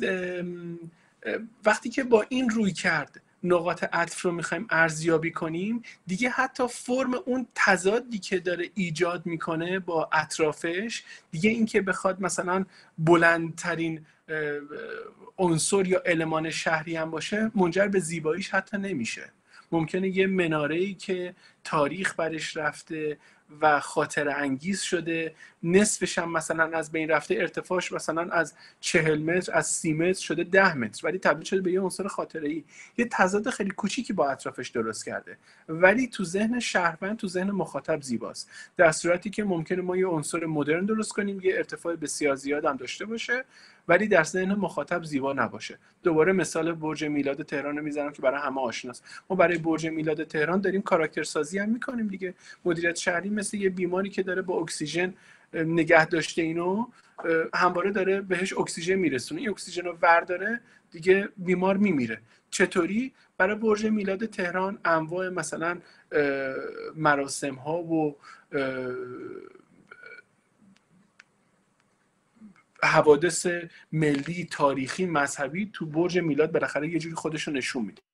وقتی که با این روی کرد نقاط عطف رو میخوایم ارزیابی کنیم، دیگه حتی فرم اون تضادی که داره ایجاد میکنه با اطرافش، دیگه این که بخواد مثلا بلندترین عنصر یا المان شهری هم باشه، منجر به زیباییش حتی نمیشه. ممکنه یه مناره‌ای که تاریخ برش رفته و خاطر انگیز شده، نصفش هم مثلا از بین رفته، ارتفاعش مثلا از چهل متر، از سی متر شده ده متر، ولی تبدیل شده به یه عنصر خاطره‌ای. یه تضاد خیلی کوچیکی با اطرافش درست کرده، ولی تو ذهن شهروند، تو ذهن مخاطب زیباست. در صورتی که ممکنه ما یه عنصر مدرن درست کنیم، یه ارتفاع بسیار زیاد هم داشته باشه، ولی در ذهن مخاطب زیبا نباشه. دوباره مثال برج میلاد تهران رو میزنم که برای همه آشناست. ما برای برج میلاد تهران داریم کاراکترسازی هم میکنیم دیگه. مدیریت شهری مثل یه بیماری که داره با اکسیژن نگه داشته اینو، همواره داره بهش اکسیژن میرسونه. این اکسیژن رو ورداره دیگه بیمار میمیره. چطوری؟ برای برج میلاد تهران انواع مثلا مراسم ها و حوادث ملی، تاریخی، مذهبی تو برج میلاد بالاخره یه جوری خودش رو نشون میده.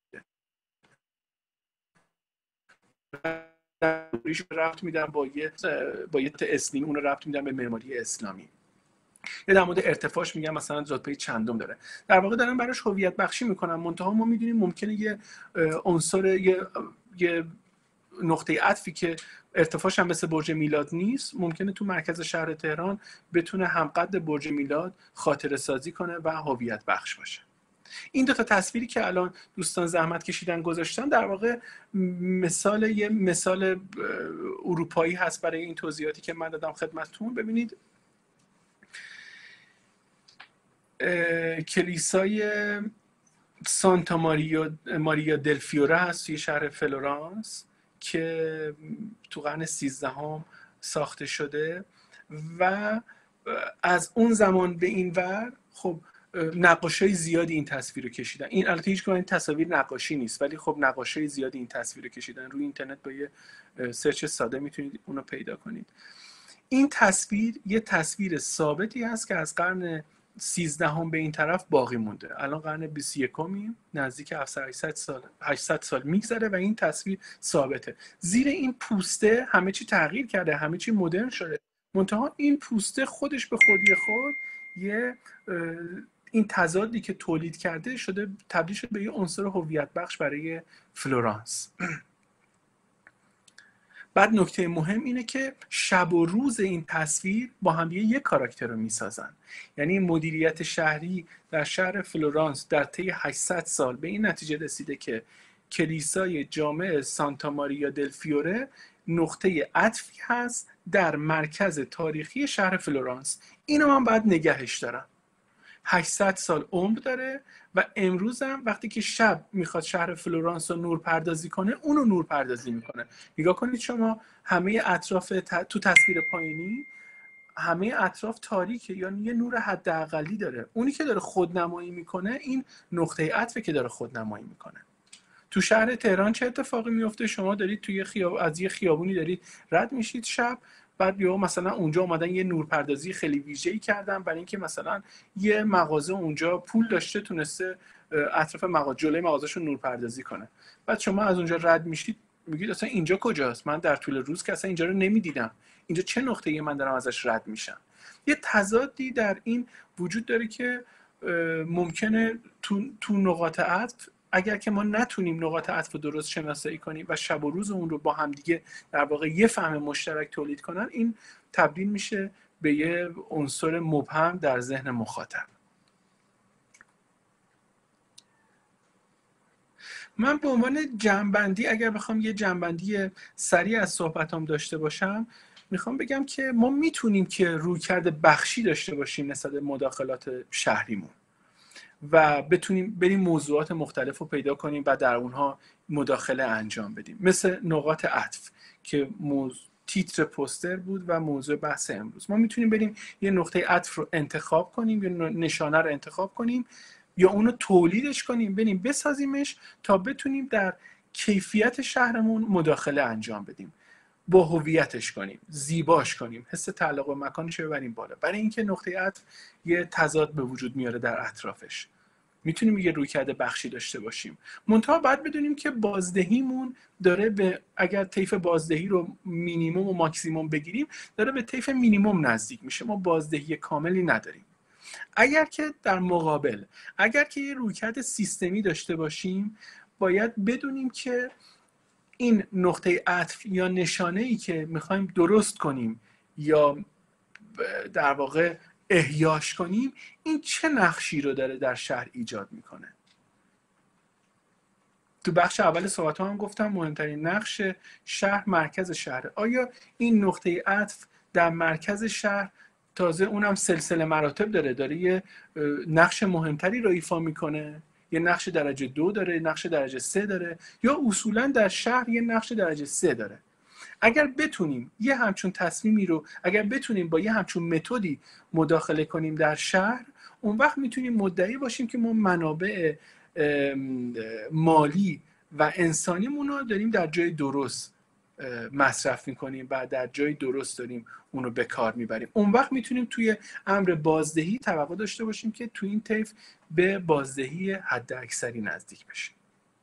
ریش ربط میدن با یه با یه اسلامی، اون رو ربط میدن به معماری اسلامی. یا در مورد ارتفاعش میگن مثلا رتبه چندم داره. در واقع دارن براش هویت بخشی میکنن. منتها ما میدونیم ممکنه یه عنصر، یه یه نقطه عطفی که ارتفاعش هم مثل برج میلاد نیست، ممکنه تو مرکز شهر تهران بتونه همقدر برج میلاد خاطره سازی کنه و هویت بخش باشه. این دو تا تصویری که الان دوستان زحمت کشیدن گذاشتن در واقع مثال یه مثال اروپایی هست برای این توضیحاتی که من دادم خدمتتون. ببینید کلیسای سانتا ماریا ماریا دل فیوره هست توی شهر فلورانس که تو قرن سیزدهم ساخته شده و از اون زمان به این ور خب نقاشای زیادی این تصویر رو کشیدن. این البته هیچ کنه این تصاویر نقاشی نیست، ولی خب نقاشای زیادی این تصویر رو کشیدن. روی اینترنت با یه سرچ ساده میتونید اونو پیدا کنید. این تصویر یه تصویر ثابتی هست که از قرن سیزدهم به این طرف باقی مونده. الان قرن بیست و یکم نزدیک هفتصد سال هشتصد سال میگذره و این تصویر ثابته. زیر این پوسته همه چی تغییر کرده، همه چی مدرن شده، منتها این پوسته خودش به خودی خود یه این تضادی که تولید کرده شده تبدیل شده به یه عنصر هویت بخش برای فلورانس. بعد نکته مهم اینه که شب و روز این تصویر با هم یک کاراکتر رو میسازن. یعنی مدیریت شهری در شهر فلورانس در طی هشتصد سال به این نتیجه رسیده که کلیسای جامع سانتا ماریا دل فیوره نقطه عطفی هست در مرکز تاریخی شهر فلورانس. اینو من باید نگهش دارم. هشتصد سال عمر داره و امروز هم وقتی که شب میخواد شهر فلورانس رو نور پردازی کنه اونو نور پردازی میکنه. نگاه کنید شما همه اطراف ت... تو تصویر پایینی همه اطراف تاریکه، یعنی یه نور حداقلی داره. اونی که داره خودنمایی میکنه این نقطه عطفه که داره خودنمایی میکنه. تو شهر تهران چه اتفاقی میفته؟ شما دارید توی خیاب... از یه خیابونی دارید رد میشید شب، بعد یا مثلا اونجا اومدن یه نورپردازی خیلی ویژه‌ای کردن برای اینکه مثلا یه مغازه اونجا پول داشته تونسته اطراف مغازه جلوی مغازه‌شو نورپردازی کنه. بعد شما از اونجا رد میشید میگید اصلا اینجا کجاست؟ من در طول روز که اصلا اینجا رو نمیدیدم. اینجا چه نقطه‌ای من دارم ازش رد میشم؟ یه تضادی در این وجود داره که ممکنه تو تو نقاط عطف اگر که ما نتونیم نقاط عطف رو درست شناسایی کنیم و شب و روز اون رو با هم دیگه در واقع یه فهم مشترک تولید کنن، این تبدیل میشه به یه عنصر مبهم در ذهن مخاطب. من به عنوان جمع‌بندی اگر بخوام یه جمع‌بندی سریع از صحبتام داشته باشم، میخوام بگم که ما میتونیم که رویکرد بخشی داشته باشیم نسبت به مداخلات شهریمون و بتونیم بریم موضوعات مختلف رو پیدا کنیم و در اونها مداخله انجام بدیم، مثل نقاط عطف که موضوع تیتر پوستر بود و موضوع بحث امروز. ما میتونیم بریم یه نقطه عطف رو انتخاب کنیم یا نشانه رو انتخاب کنیم یا اونو تولیدش کنیم، بریم بسازیمش تا بتونیم در کیفیت شهرمون مداخله انجام بدیم، با هویتش کنیم، زیباش کنیم، حس تعلق و مکانش رو ببریم بالا. برای اینکه نقطه عطف یه تضاد به وجود میاره در اطرافش، میتونیم یه رویکرد بخشی داشته باشیم. منتها باید بدونیم که بازدهیمون داره به، اگر طیف بازدهی رو مینیمم و ماکسیمم بگیریم، داره به طیف مینیمم نزدیک میشه. ما بازدهی کاملی نداریم. اگر که در مقابل اگر که یه رویکرد سیستمی داشته باشیم، باید بدونیم که این نقطه عطف یا نشانه‌ای که میخوایم درست کنیم یا در واقع احیاش کنیم، این چه نقشی رو داره در شهر ایجاد میکنه. تو بخش اول صحبت هم گفتم مهمترین نقش شهر مرکز شهره. آیا این نقطه عطف در مرکز شهر، تازه اونم سلسله مراتب داره، داره یه نقش مهمتری رو ایفا میکنه، یه نقش درجه دو داره، نقش درجه سه داره، یا اصولا در شهر یه نقش درجه سه داره؟ اگر بتونیم یه همچون تصمیمی رو، اگر بتونیم با یه همچون متدی مداخله کنیم در شهر، اون وقت میتونیم مدعی باشیم که ما منابع مالی و انسانیمون رو داریم در جای درست مصرف میکنیم و در جای درست داریم اون رو به کار میبریم. اون وقت میتونیم توی امر بازدهی توقع داشته باشیم که توی این طیف به بازدهی حد اکثری نزدیک بشیم.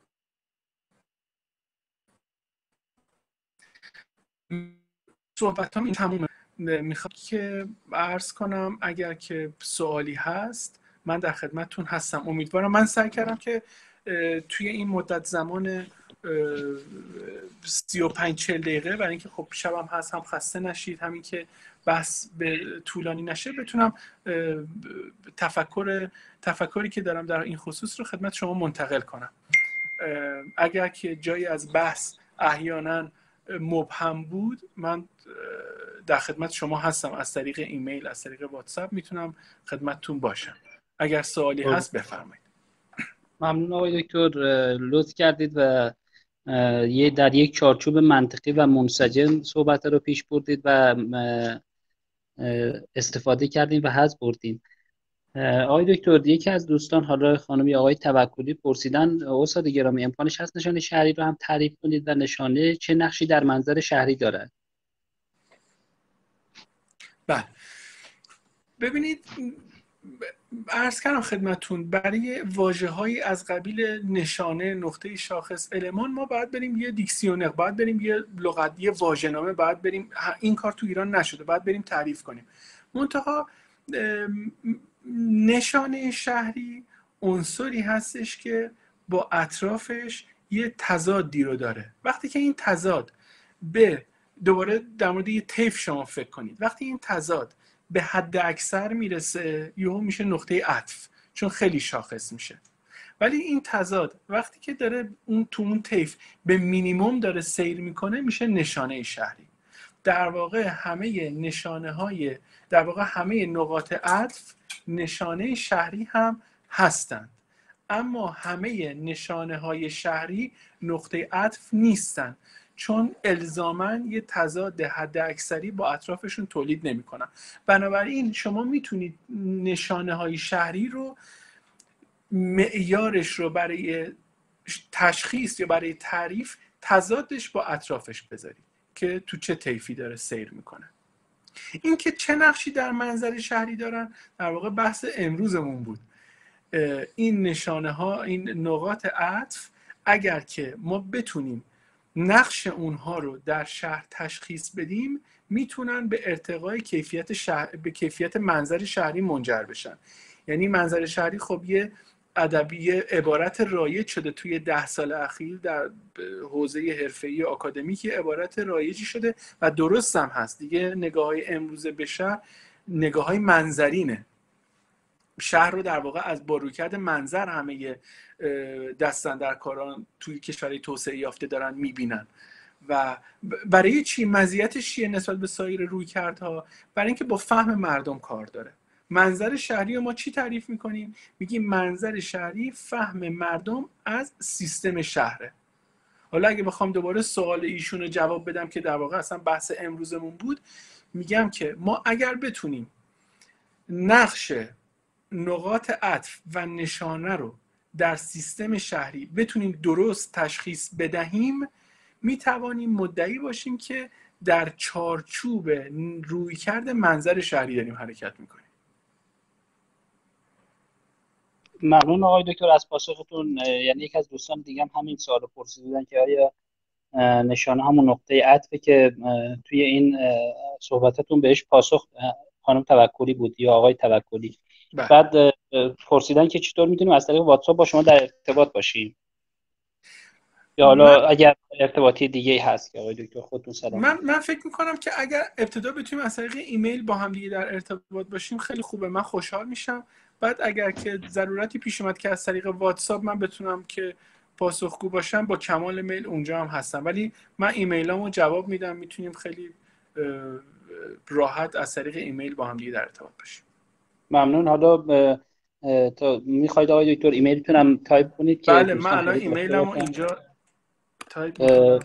صحبت هم این تمومه. میخوام که عرض کنم اگر که سوالی هست من در خدمتتون هستم. امیدوارم من سعی کردم که توی این مدت زمان سی و پنج چهل دقیقه، برای اینکه خب شبم هست، هم خسته نشید، همین که بحث به طولانی نشه، بتونم تفکر تفکری که دارم در این خصوص رو خدمت شما منتقل کنم. اگر که جایی از بحث احیانا مبهم بود، من در خدمت شما هستم. از طریق ایمیل، از طریق واتساپ میتونم خدمتتون باشم. اگر سوالی هست بفرمایید. ممنون آقای دکتر، لطف کردید و یه در یک چارچوب منطقی و منسجم صحبت رو پیش بردید و استفاده کردیم و حظ بردیم. آقای دکتر، یکی از دوستان، حالا خانمی آقای توکلی، پرسیدن استاد گرامی امکانش هست نشانه شهری رو هم تعریف کنید و نشانه چه نقشی در منظر شهری دارد؟ بله، ببینید عرض کردم خدمتون، برای واژه‌هایی از قبیل نشانه، نقطه شاخص، المان، ما باید بریم یه دیکسیونر، باید بریم یه لغت، یه واژه‌نامه، باید بریم. این کار تو ایران نشده، باید بریم تعریف کنیم. منتها نشانه شهری عنصری هستش که با اطرافش یه تضادی رو داره. وقتی که این تضاد به، دوباره در مورد یه طیف شما فکر کنید، وقتی این تضاد به حد اکثر میرسه یهو میشه نقطه عطف، چون خیلی شاخص میشه. ولی این تضاد وقتی که داره اون تو اون طیف به مینیمم داره سیر میکنه میشه نشانه شهری. در واقع همه نشانه های در واقع همه نقاط عطف نشانه شهری هم هستند، اما همه نشانه های شهری نقطه عطف نیستند، چون الزاماً یه تضاد حد اکثری با اطرافشون تولید نمی‌کنن. بنابراین شما میتونید نشانه های شهری رو، معیارش رو برای تشخیص یا برای تعریف تضادش با اطرافش بذارید که تو چه طیفی داره سیر میکنه. این که چه نقشی در منظر شهری دارن در واقع بحث امروزمون بود. این نشانه ها، این نقاط عطف، اگر که ما بتونیم نقش اونها رو در شهر تشخیص بدیم، میتونن به ارتقای کیفیت شهر، به کیفیت منظر شهری منجر بشن. یعنی منظر شهری خب یه ادبی عبارت رایج شده توی ده سال اخیر در حوزه حرفه‌ای آکادمیک، عبارت رایجی شده و درست هم هست دیگه. نگاه‌های امروزه به شهر نگاه‌های منظرینه. شهر رو در واقع از بارویکرد منظر همه دستاندرکاران توی کشورهای توسعه یافته دارن میبینن. و برای چی؟ مزیتش چیه نسبت به سایر رویکردها؟ برای اینکه با فهم مردم کار داره. منظر شهری رو ما چی تعریف میکنیم؟ میگیم منظر شهری فهم مردم از سیستم شهره. حالا اگه بخوام دوباره سوال ایشون رو جواب بدم که در واقع اصلا بحث امروزمون بود، میگم که ما اگر بتونیم نقش نقاط عطف و نشانه رو در سیستم شهری بتونیم درست تشخیص بدهیم، میتوانیم مدعی باشیم که در چارچوب رویکرد منظر شهری داریم حرکت میکنیم. ممنون آقای دکتر از پاسختون. یعنی یک از دوستان دیگه هم همین سوال پرسیدن که آیا نشانه همون نقطه عطفه که توی این صحبتتون بهش پاسخ خانم توکلی بود یا آقای توکلی. بله. بعد پرسیدن که چطور میتونیم از طریق واتساپ با شما در ارتباط باشیم، یا حالا من... اگر ارتباطی دیگه هست که آقای دکتر خودتون سلام. من من فکر میکنم که اگر ابتدا بتونیم از طریق ایمیل با هم دیگه در ارتباط باشیم خیلی خوبه، من خوشحال میشم. بعد اگر که ضرورتی پیش اومد که از طریق واتساپ من بتونم که پاسخگو باشم، با کمال میل اونجا هم هستم، ولی من ایمیلامو جواب میدم. میتونیم خیلی راحت از طریق ایمیل با هم دیگه در ارتباط باشیم. ممنون. حالا تا میخواید آقای دکتر ایمیلتونم تایپ کنید که بله، من الان ایمیلمو اینجا تایپ میکنم.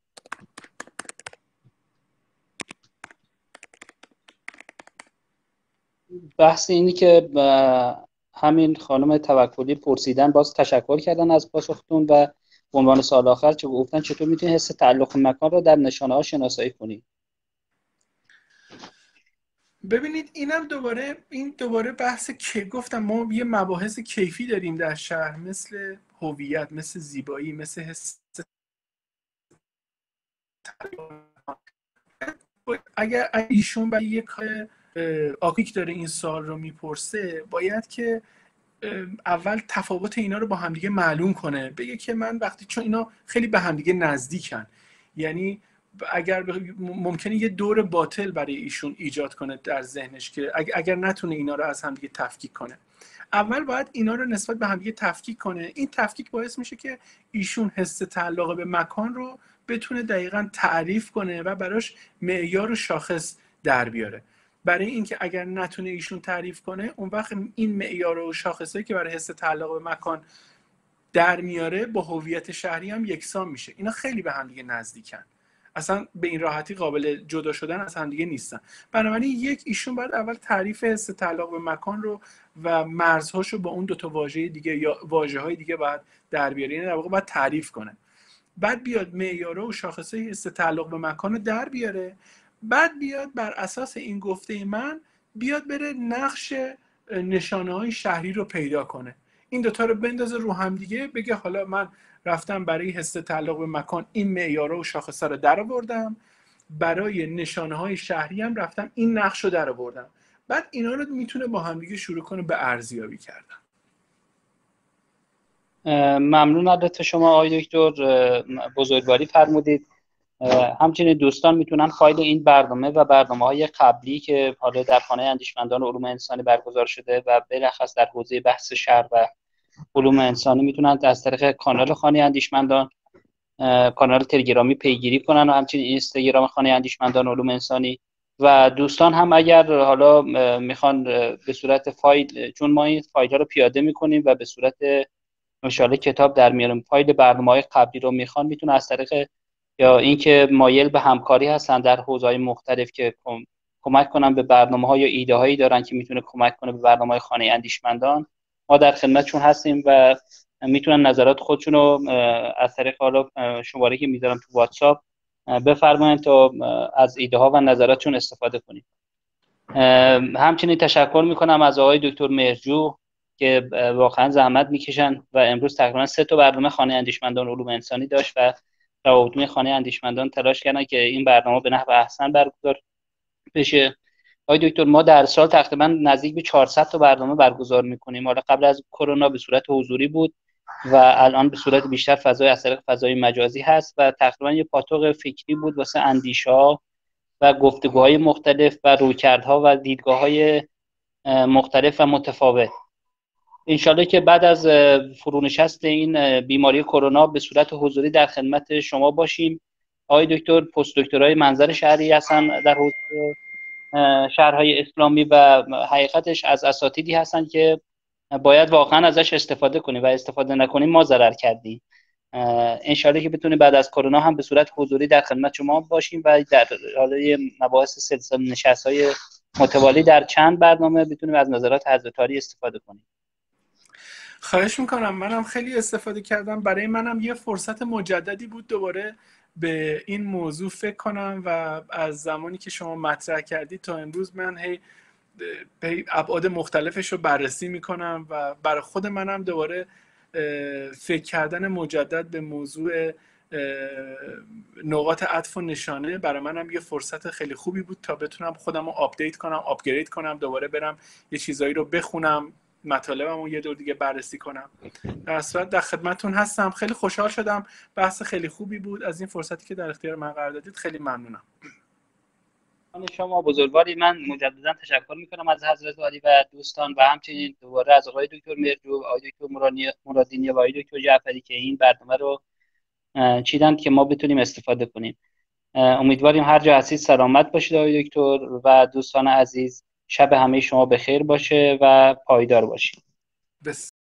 بحث اینی که همین خانم توکلی پرسیدن، باز تشکر کردن از پاسختون و به عنوان سوال آخر چه گفتن چطور میتونید حس تعلق مکان رو در نشانه ها شناسایی کنید؟ ببینید اینم دوباره این دوباره بحث که گفتم ما یه مباحث کیفی داریم در شهر، مثل هویت، مثل زیبایی، مثل حس. اگر ایشون برای یک آکیک داره این سوال رو میپرسه، باید که اول تفاوت اینا رو با همدیگه معلوم کنه، بگه که من وقتی، چون اینا خیلی به همدیگه نزدیکن، یعنی اگر ممکنه یه دور باطل برای ایشون ایجاد کنه در ذهنش که اگر نتونه اینا رو از همدیگه تفکیک کنه. اول باید اینا رو نسبت به همدیگه تفکیک کنه. این تفکیک باعث میشه که ایشون حس تعلق به مکان رو بتونه دقیقاً تعریف کنه و براش معیار و شاخص در بیاره. برای اینکه اگر نتونه ایشون تعریف کنه، اون وقت این معیار و شاخصایی که برای حس تعلق به مکان در میاره با هویت شهری هم یکسان میشه. اینا خیلی به هم دیگه نزدیکن، اصلا به این راحتی قابل جدا شدن از هم دیگه نیستن. بنابراین یک ایشون باید اول تعریف حس تعلق به مکان رو و مرزهاش رو با اون دو تا واژه دیگه یا واژه‌های دیگه باید در بیاره، یعنی در واقع باید تعریف کنه. بعد بیاد معیارها و شاخصه حس تعلق به مکان رو در بیاره، بعد بیاد بر اساس این گفته من بیاد بره نقش نشانه‌های شهری رو پیدا کنه، این دوتا رو بندازه رو هم دیگه، بگه حالا من رفتم برای حس تعلق به مکان این معیارها و شاخصه رو در آوردم، برای نشانه‌های شهری هم رفتم این نقش رو در آوردم، بعد اینا رو میتونه با هم دیگه شروع کنه به ارزیابی کردن. ممنون از شما آقای دکتر، بزرگواری فرمودید. همچنین دوستان میتونن فایل این برنامه و برنامه‌های قبلی که حالا در خانه اندیشمندان علوم انسانی برگزار شده و بالاخص در حوزه بحث شهر و علوم انسانی میتونن از طریق کانال خانه اندیشمندان، کانال تلگرامی پیگیری کنن و همچنین اینستاگرام خانه اندیشمندان علوم انسانی. و دوستان هم اگر حالا میخوان به صورت فایل، چون ما این فایل ها رو پیاده میکنیم و به صورت انشالله کتاب در میاریم، فایل برنامه‌های قبلی رو میخوان میتونه از طریق یا اینکه مایل به همکاری هستن در حوزه‌های مختلف که کمک کنن به برنامه‌ها یا ایده‌هایی دارن که میتونه کمک کنه به برنامه‌های خانه اندیشمندان، ما در خدمتشون هستیم و میتونن نظرات خودشون رو از طریق حالا شماره که میذارم تو واتساپ بفرمایید تا از ایده ها و نظراتشون استفاده کنیم. همچنین تشکر میکنم از آقای دکتر مهرجو که واقعا زحمت میکشن و امروز تقریبا سه تا برنامه خانه اندیشمندان علوم انسانی داشت و روابط خانه اندیشمندان تلاش کردن که این برنامه به نحو احسن برگزار بشه. آقای دکتر ما در سال تقریبا نزدیک به چهارصد تا برنامه برگزار میکنیم. حالا قبل از کرونا به صورت حضوری بود و الان به صورت بیشتر فضای از طریق فضای مجازی هست و تقریبا یه پاتوق فکری بود واسه اندیشه‌ها و گفتگوهای مختلف و رویکردها و دیدگاه‌های مختلف و متفاوت. انشالله که بعد از فرونشست این بیماری کرونا به صورت حضوری در خدمت شما باشیم. آقای دکتر پست دکترای منظر شهری هستن در حوزه شهرهای اسلامی و حقیقتش از اساتیدی هستن که باید واقعا ازش استفاده کنیم و استفاده نکنیم ما ضرر کردیم. انشالله که بتونیم بعد از کرونا هم به صورت حضوری در خدمت شما باشیم و در حاله مباحث سلسله نشست‌های متوالی در چند برنامه بتونیم از نظرات حضرت عالی استفاده کنیم. خواهش میکنم، منم خیلی استفاده کردم. برای منم یه فرصت مجددی بود دوباره به این موضوع فکر کنم و از زمانی که شما مطرح کردید تا امروز من هی به ابعاد مختلفش رو بررسی میکنم و برای خود منم دوباره فکر کردن مجدد به موضوع نقاط عطف و نشانه برای منم یه فرصت خیلی خوبی بود تا بتونم خودم رو آپدیت کنم، آپگرید کنم، دوباره برم یه چیزایی رو بخونم، مطالبم رو یه دور دیگه بررسی کنم. در صورت در خدمتون هستم. خیلی خوشحال شدم، بحث خیلی خوبی بود. از این فرصتی که در اختیار من قرار دادید خیلی ممنونم. شما بزرگواری، من مجددا تشکر میکنم از حضرت عالی و دوستان و همچنین دوباره از آقای دکتر مهرجو، آقای دکتر مرادینی و آقای دکتر جعفری که این برنامه رو چیدن که ما بتونیم استفاده کنیم. امیدواریم هر جا هستید سلامت باشید آقای دکتر و دوستان عزیز. شب همه شما بخیر باشه و پایدار باشید.